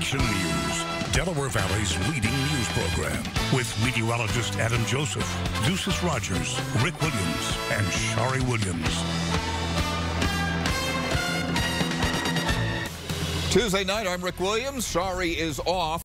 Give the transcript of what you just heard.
Nation News, Delaware Valley's leading news program, with meteorologist Adam Joseph, Deuces Rogers, Rick Williams, and Shari Williams. Tuesday night, I'm Rick Williams. Shari is off.